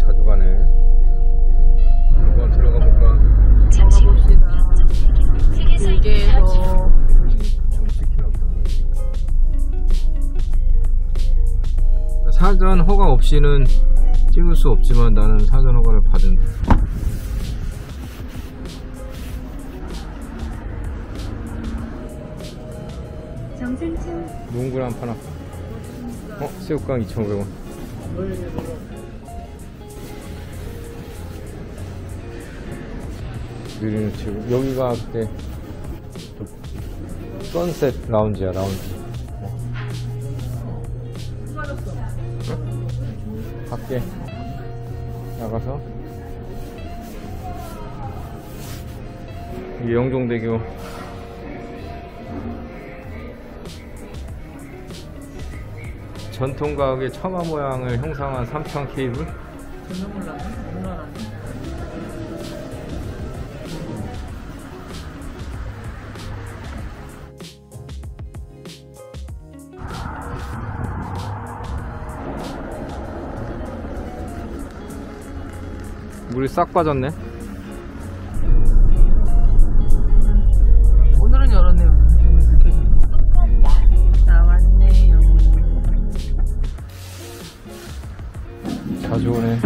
자주 가네. 한번 들어가 볼까? 들어가 봅시다. 길게서 좀 찍히나 보다. 사전 허가 없이는 찍을 수 없지만 나는 사전 허가를 받은. 정생충 농구를 한 판 할까? 새우깡 2,500원. 느리는 치고 여기가 그때 선셋 라운지야. 라운지. 밖에 나가서 이 영종대교 전통가옥의 처마 모양을 형상한 삼천 케이블. 전혀 몰랐네. 너무 알았네. 물이 싹 빠졌네. 오늘은 열었네요. 나왔네요. 자주 오네.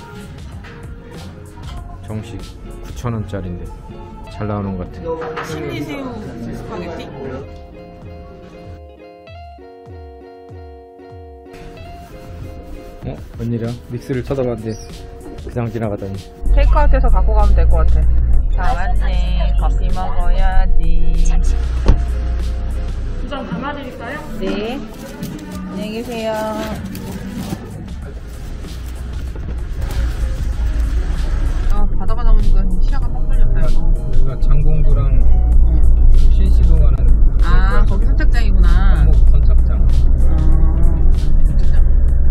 정식 9,000원짜리인데 잘 나오는 것 같아. 신리새우 스파게티? 웬일이야? 믹스를 쳐다봤는데 그냥 지나가다니. 테이크아웃해서 갖고 가면 될 것 같아. 다 왔네. 커피 먹어야지. 두 장 담아드릴까요? 네. 안녕히 계세요. 바다가 나오니까 시야가 딱 걸렸다, 이거. 여기가 장봉도랑 신시도 가는. 거기 선착장이구나. 한목 선착장. 선착장.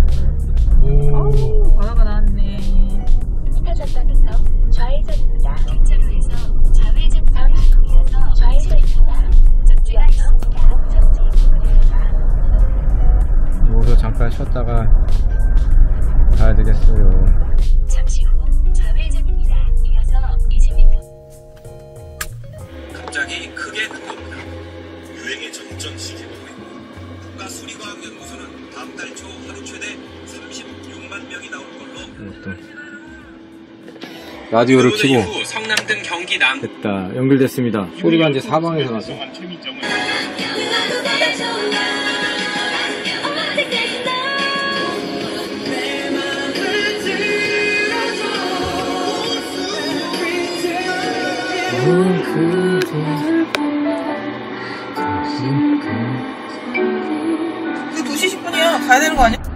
오. 바다가 나왔네. 스타전방에서 좌회전입니다. 객차로에서 좌회전 다음 이어서 좌회전입니다. 목적지가 있습니다. 목적지 부근입니다. 여기서 잠깐 쉬었다가 가야 되겠어요. 잠시 후 좌회전입니다. 이어서 20m. 갑자기 크게 된 겁니다. 유행의 정점 시기로 국가수리과학연구소는 다음 달 초 하루 최대 36만 명이 나올 걸로. 라디오를 켜고 이후 성남 등 경기 남 됐다. 연결됐습니다. 소리가 이제 사방에서 나서. 이거 2시 10분이야. 가야 되는 거 아니야?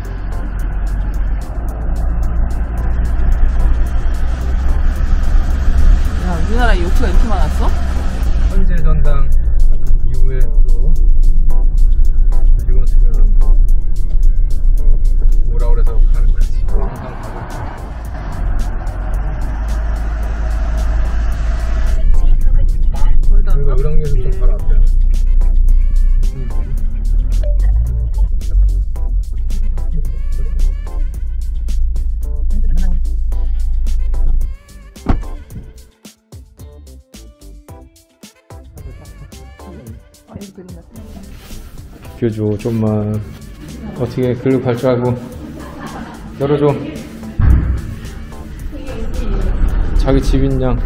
야, 우리나라에 요트가 이렇게 많았어? 헌재 전당 이후에 또 요즘 같으면 뭐라 그래서 가는 거지. 항상 가고. 여기가 을왕리에서 좀 바로 앞이야. 비켜줘 좀만. 어떻게 글로 갈 줄 알고. 열어줘. 자기 집인 양.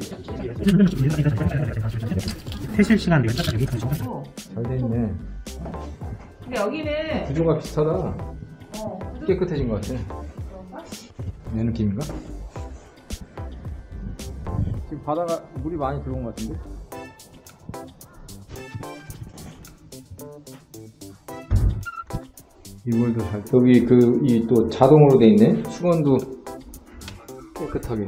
퇴실 시간 여기까지 여기까지. 잘 돼있네. 근데 여기는 구조가 비슷하다. 깨끗해진 것 같아. 내 느낌인가? 지금 바다가 물이 많이 들어온 것 같은데? 이물도 잘. 여기 이 또 자동으로 돼 있네. 수건도 깨끗하게.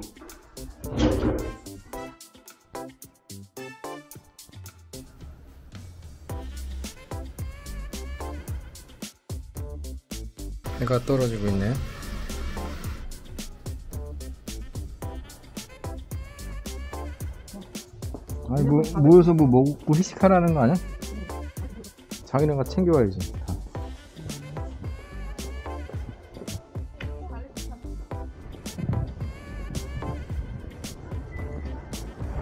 해가 떨어지고 있네. 아니 모여서 뭐 먹고 회식하라는 거 아니야? 자기네가 챙겨와야지.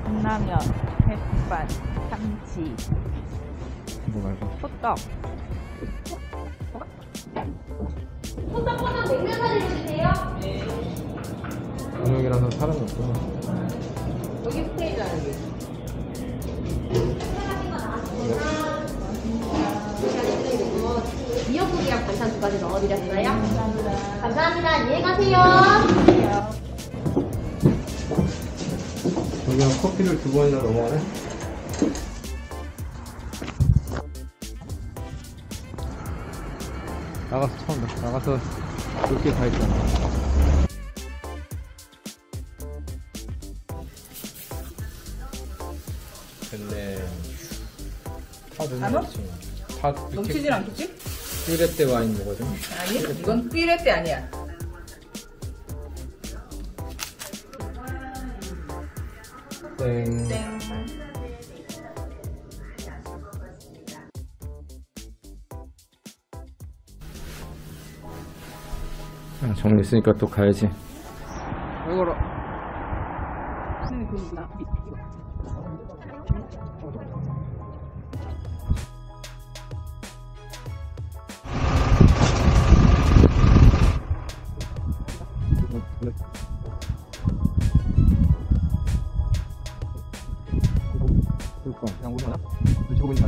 컵라면, 햇반, 참치, 이거 말고. 호떡. 호떡보다 냉면 사리로 주세요. 저녁이라서 사람이 없구나. 여기 스테이지야, 여기. 미역국이랑 반찬 두 가지 넣어드렸어요. 감사합니다. 안녕히 가세요. 저기가 커피를 2번이나 넘어가네? 나가서 처음이다. 나가서 볼 게 다 있잖아. 됐네. 다 안 와? 다 넘치진 않겠지? 뚜레떼 와인 먹어줘. 아니, 이건 삐레떼 아니야. 땡. 땡. 정리했으니까 또 가야지. 이거라. 그냥 오잖아. 지금 보니까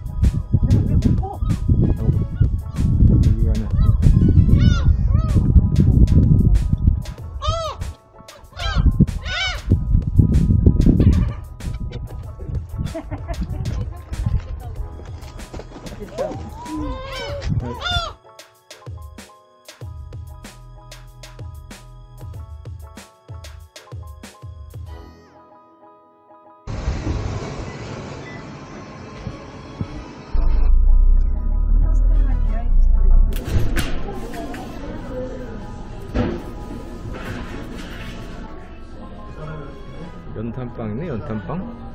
여기가 아니야. 연탄빵이네, 연탄빵.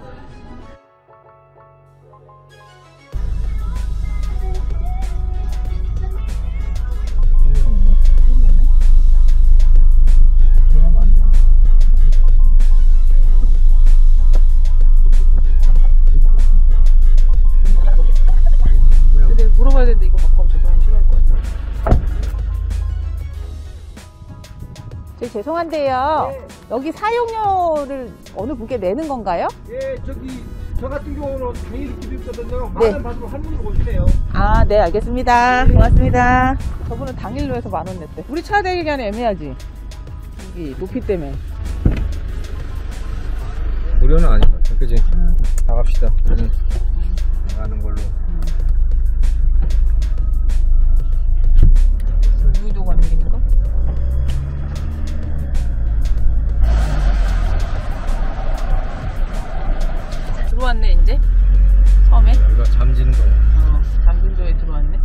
근데 물어봐야 되는데 이거 바꾸면 저 사람 싫어할 것 같아요. 저희 죄송한데요. 여기 사용료를 어느 분께 내는 건가요? 예, 저 같은 경우는 당일 기부했거든요. 만원 받으면 할머니로 오시네요. 아, 네, 알겠습니다. 고맙습니다. 저분은 당일로 해서 10,000원 냈대. 우리 차 대기간에 애매하지. 여기 높이 때문에. 무료는 아닌 것 같아, 그지? 나갑시다. 그러면 나가는 걸로. 무의도 가는 길인가? 들어왔네 이제 섬에. 여기가 잠진동. 잠진도에 들어왔네.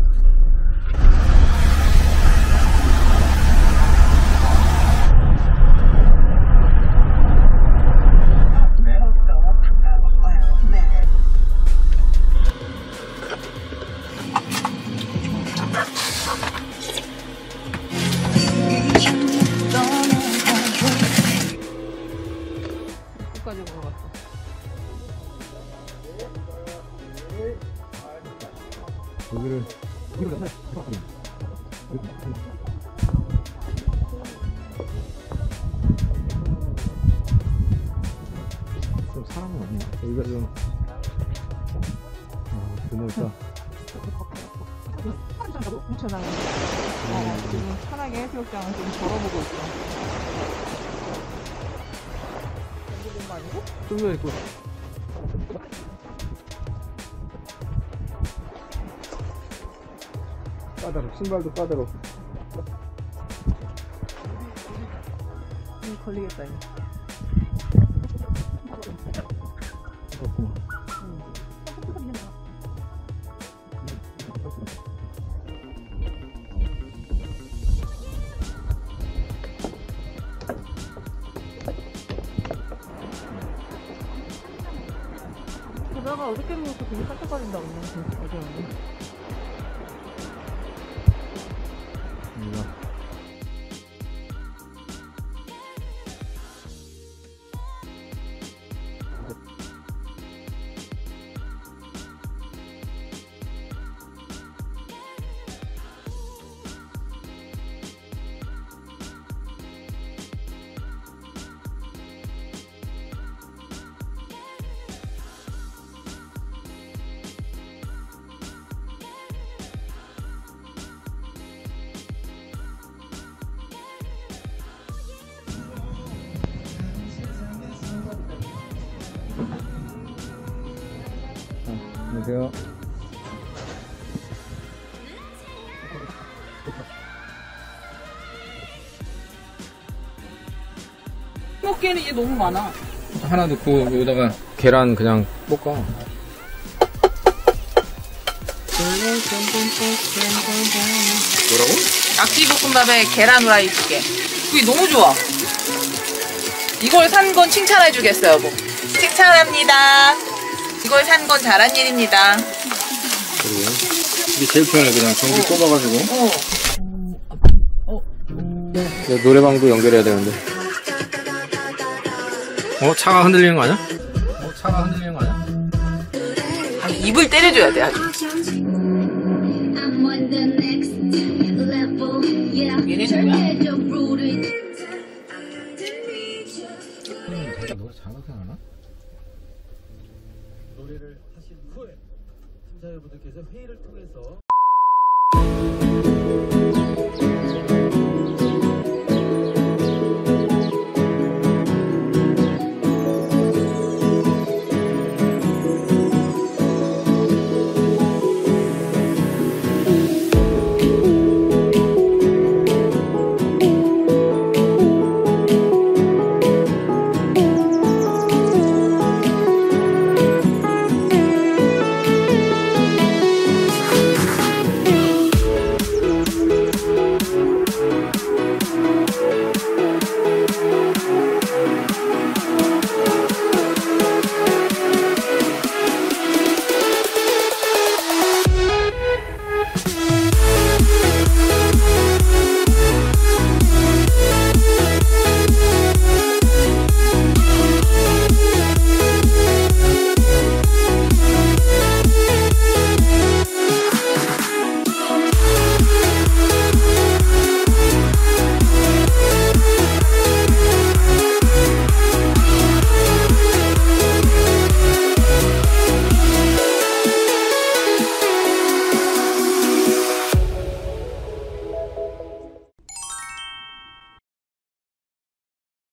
끝까지 걸어갔어. 여기를 좀 사람은 없나? 여기가 좀 드물다. 훔쳐나가. 지금 편하게 해수욕장을 좀 걸어보고 있어. 여기 거 아니고? 뚫려 있고. 까다롭. 신발도 까다롭. 걸리겠다 이거. 그렇구나. 게다가 어저께 먹어서 되게 깜짝거린다 오늘 어제 오늘. 안녕하세요. 먹기에는 이게 너무 많아. 하나 넣고 여기다가 계란 그냥 볶아. 뭐라고? 낙지볶음밥에 계란 후라이 2개. 그게 너무 좋아. 이걸 산 건 칭찬해 주겠어요, 여보. 칭찬합니다. 이걸 산 건 잘한 일입니다. 그리고 이게 제일 편해. 그냥 전기 꼽아가지고. 노래방도 연결해야 되는데. 차가 흔들리는 거 아니야? 차가 흔들리는 거 아니야? 아니, 입을 때려줘야 돼, 아주. 얘네 잘가. 노래 잘하게 하나? 노래를 하신 후에 심사위원분들께서 회의를 통해서